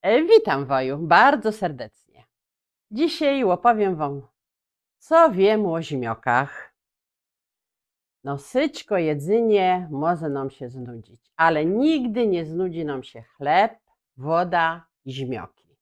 Witam Woju, bardzo serdecznie. Dzisiaj opowiem Wam, co wiem o żmiokach. No syćko jedzenie może nam się znudzić, ale nigdy nie znudzi nam się chleb, woda i żmioki.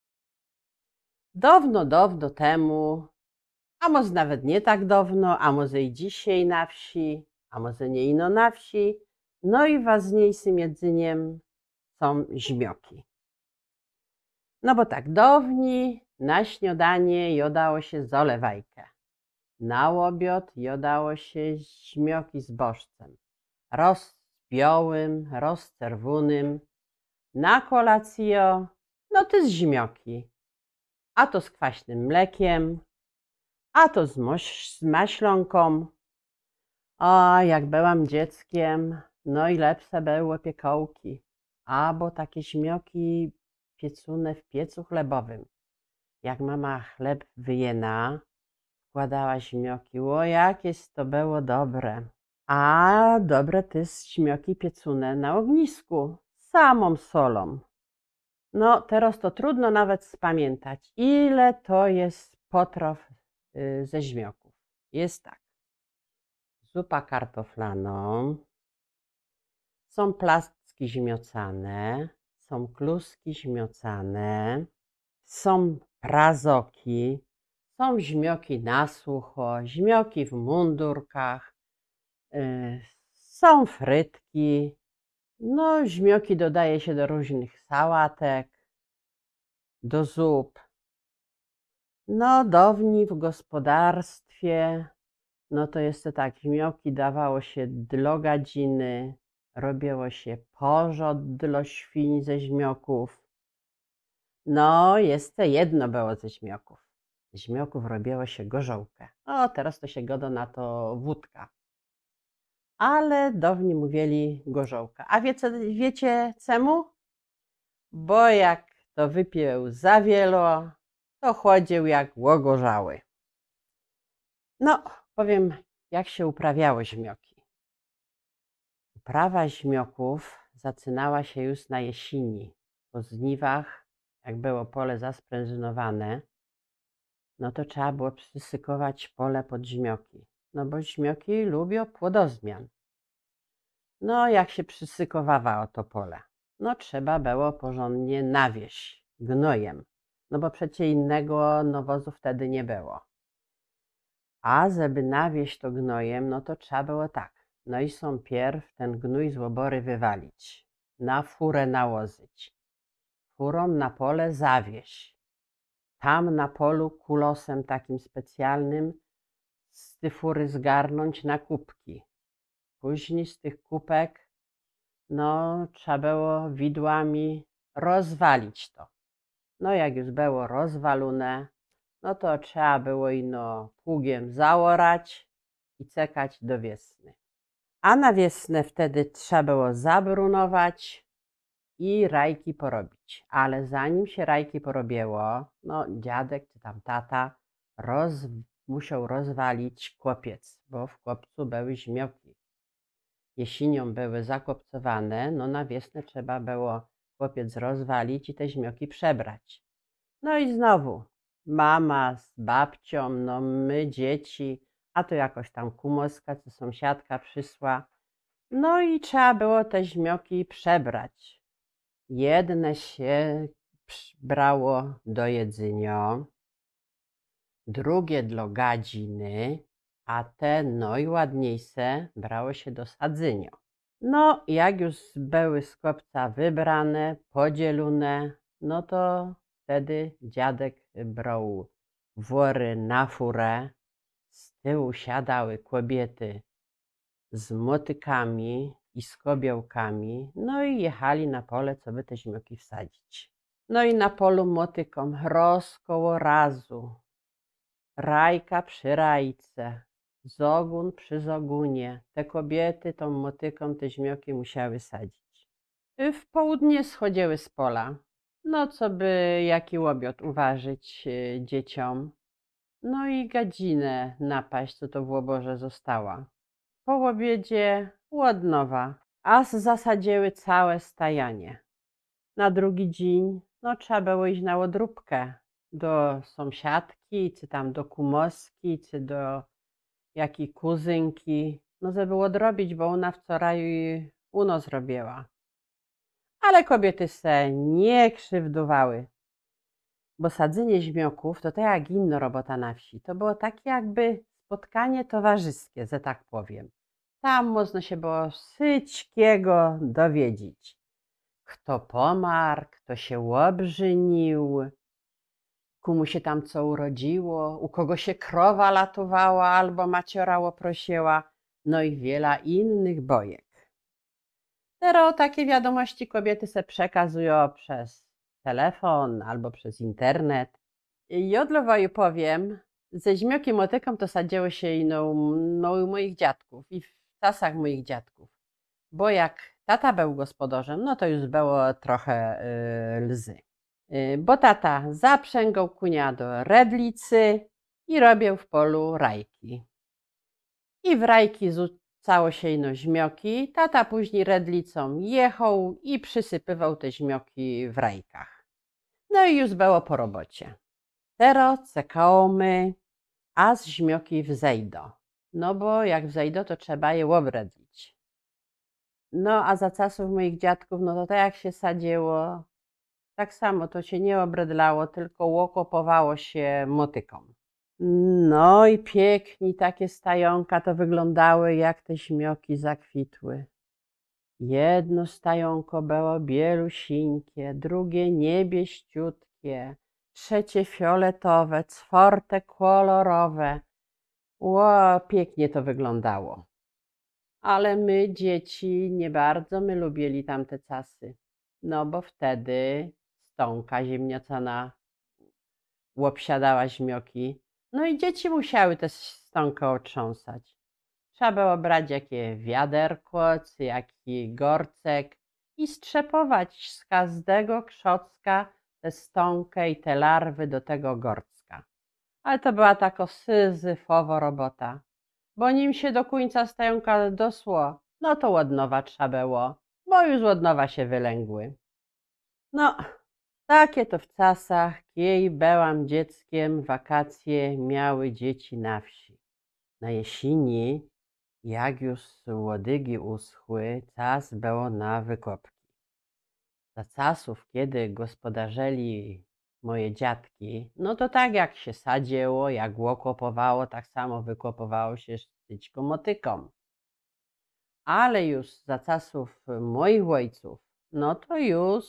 Dawno, dawno temu, a może nawet nie tak dawno, a może i dzisiaj na wsi, a może nie ino na wsi, no i ważniejszym jedzeniem są żmioki. No bo tak, dawniej na śniadanie jadało się zolewajkę. Na obiad jadało się żmioki z bożcem. Roz z białym, roz z czerwonym. Na kolację, no to z żmioki. A to z kwaśnym mlekiem, a to z maślonką. A jak byłam dzieckiem, no i lepsze były piekołki. Albo takie żmioki piecune w piecu chlebowym. Jak mama chleb wyjena, wkładała żmioki. O, jakieś to było dobre. A dobre też żmioki piecune na ognisku, samą solą. No, teraz to trudno nawet spamiętać, ile to jest potraw ze żmioków. Jest tak. Zupa kartoflana, są placki żmiocane, są kluski żmiocane, są prazoki, są żmioki na sucho, żmioki w mundurkach, są frytki, no żmioki dodaje się do różnych sałatek, do zup. No dawniej w gospodarstwie, no to jest to tak, żmioki dawało się dla godziny, robiło się porząd dla świń ze żmioków. No, jeszcze jedno było ze żmioków. Z żmioków robiło się gorzołkę. O, teraz to się goda na to wódka. Ale dawniej mówili gorzołka. A wiecie czemu? Bo jak to wypił za wielo, to chodził jak łogorzały. No, powiem, jak się uprawiało żmioki. Uprawa żmioków zaczynała się już na jesieni. Po żniwach, jak było pole zasprężynowane, no to trzeba było przysykować pole pod żmioki. No bo żmioki lubią płodozmian. No jak się przysykowało to pole? No trzeba było porządnie nawieść gnojem. No bo przecie innego nawozu wtedy nie było. A żeby nawieść to gnojem, no to trzeba było tak. No i są pierw ten gnój z łobory wywalić. Na furę nałożyć. Furą na pole zawieść. Tam na polu kulosem takim specjalnym z tej fury zgarnąć na kubki. Później z tych kubek, no trzeba było widłami rozwalić to. No jak już było rozwalone, no to trzeba było ino pługiem zaorać i czekać do wiosny. A na wiosnę wtedy trzeba było zabrunować i rajki porobić. Ale zanim się rajki porobiło, no dziadek czy tam tata musiał rozwalić kopiec, bo w kopcu były żmioki. Jesienią były zakopcowane, no na wiosnę trzeba było kopiec rozwalić i te żmioki przebrać. No i znowu mama z babcią, no my dzieci, a to jakoś tam kumoska czy sąsiadka przysła. No i trzeba było te żmioki przebrać. Jedne się brało do jedzenia, drugie dla gadziny, a te najładniejsze brało się do sadzenia. No, jak już były z kopca wybrane, podzielone, no to wtedy dziadek brał wory na furę, z tyłu siadały kobiety z motykami i z kobiełkami, no i jechali na pole, co by te żmioki wsadzić. No i na polu motyką roz koło razu, rajka przy rajce, zogun przy zogunie. Te kobiety tą motyką te żmioki musiały sadzić. W południe schodziły z pola, no co by jaki łobiot uważać dzieciom. No i gadzinę napaść, co to w łoborze została. Po obiedzie łodnowa, a zasadziły całe stajanie. Na drugi dzień, no trzeba było iść na łodróbkę do sąsiadki, czy tam do kumoski, czy do jakiej kuzynki, no żeby odrobić, bo ona wczoraj uno zrobiła. Ale kobiety se nie krzywdowały, bo sadzenie żmioków to tak jak inna robota na wsi. To było takie jakby spotkanie towarzyskie, że tak powiem. Tam można się było wszystkiego dowiedzieć. Kto pomarł, kto się obżynił, komu się tam co urodziło, u kogo się krowa latowała albo maciora oprosiła, no i wiele innych bojek. Teraz takie wiadomości kobiety se przekazują przez telefon albo przez internet. I od Lwoju powiem, ze żmiokiem motyką to sadziło się i u moich dziadków i w czasach moich dziadków. Bo jak tata był gospodarzem, no to już było trochę lzy. Bo tata zaprzęgał kunia do redlicy i robił w polu rajki. I w rajki rzucało się ino żmioki. Tata później redlicą jechał i przysypywał te żmioki w rajkach. No i już było po robocie. Teraz czekamy, aż żmioki wzejdą. No bo jak wzejdą, to trzeba je obredlić. No a za czasów moich dziadków, no to tak jak się sadziło, tak samo to się nie obredlało, tylko łokopowało się motyką. No i pięknie takie stajonka to wyglądały, jak te żmioki zakwitły. Jedno stajonko było bielusinkie, drugie niebieściutkie, trzecie fioletowe, czwarte kolorowe. Ło, pięknie to wyglądało. Ale my, dzieci, nie bardzo my lubili tamte czasy. No bo wtedy stonka ziemniacana obsiadała żmioki. No i dzieci musiały tę stonkę otrząsać. Trzeba było brać jakie wiaderko, czy jaki gorcek i strzepować z każdego krzocka tę stonkę i te larwy do tego gorcka. Ale to była taka syzyfowa robota, bo nim się do końca stajonka dosło, no to od nowa trzeba było, bo już od nowa się wylęgły. No, takie to w czasach, kiedy byłam dzieckiem, wakacje miały dzieci na wsi. Na jesieni, jak już łodygi uschły, czas było na wykopki. Za czasów, kiedy gospodarzeli moje dziadki, no to tak jak się sadziło, jak łokopowało, tak samo wykopowało się sztyćką motyką. Ale już za czasów moich ojców, no to już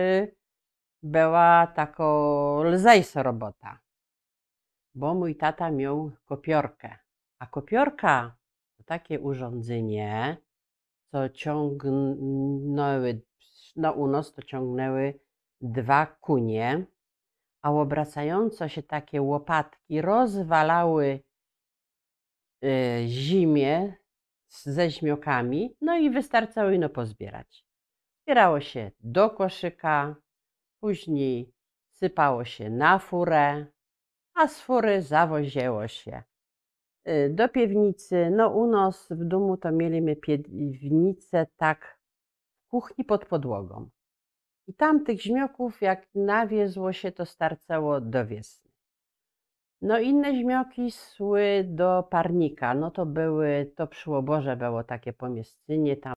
była taka lżejsza robota, bo mój tata miał kopiorkę. A kopiorka to takie urządzenie, co ciągnęły, no u nas to ciągnęły dwa kunie, a obracająco się takie łopatki rozwalały zimie ze żmiokami, no i wystarczało ino pozbierać. Zbierało się do koszyka, później sypało się na furę, a z fury zawoziło się do piwnicy. No u nas w domu to mieliśmy piwnicę tak w kuchni pod podłogą. I tam tych żmioków jak nawiezło się, to starcało do wiosny. No inne żmioki szły do parnika, no to przy oborze było takie pomieszczenie, tam